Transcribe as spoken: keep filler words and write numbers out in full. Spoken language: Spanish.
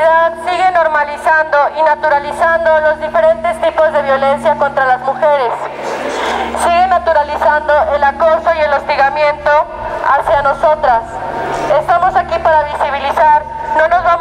sociedad sigue normalizando y naturalizando los diferentes tipos de violencia contra las mujeres. Sigue naturalizando el acoso y el hostigamiento hacia nosotras. Estamos aquí para visibilizar, no nos